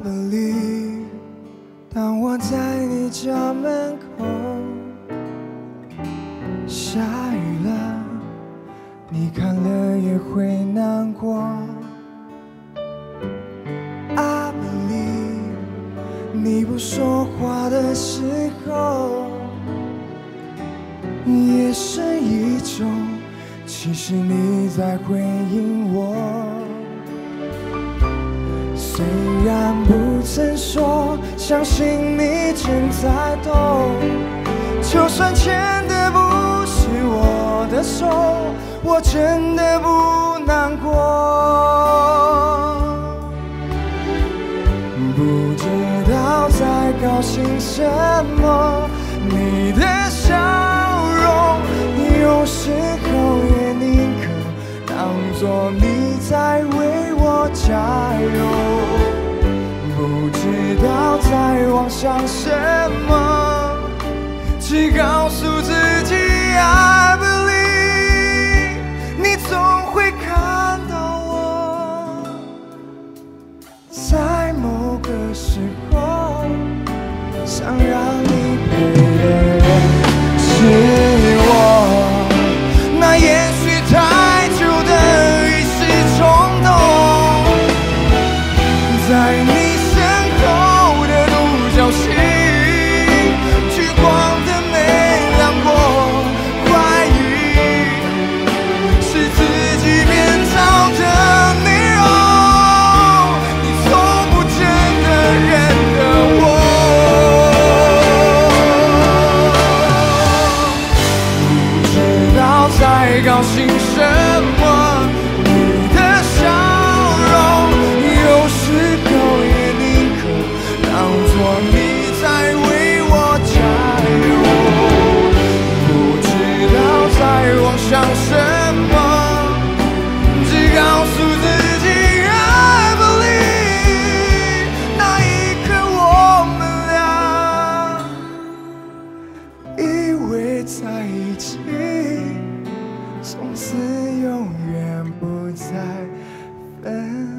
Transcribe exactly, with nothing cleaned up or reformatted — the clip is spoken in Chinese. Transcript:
believe， 当我在你家门口，下雨了，你看了也会难过。I believe， 你不说话的时候，也是一种，其实你在回应我。虽然不曾说，相信你正在懂。就算牵的不是我的手，我真的不难过。不知道在高兴什么，你的笑容，有时候也宁可当作你在为我加油。不知道在妄想什么，只告诉自己 I believe， 你总会看到我，在某个时候，想让你陪的人是我。那也许太久的一时冲动，在你高兴什么？你的笑容，有时候也宁可当作你在为我加油。不知道在妄想什么，只告诉自己 I believe， 那一刻我们俩以为在一起，从此永远不再分。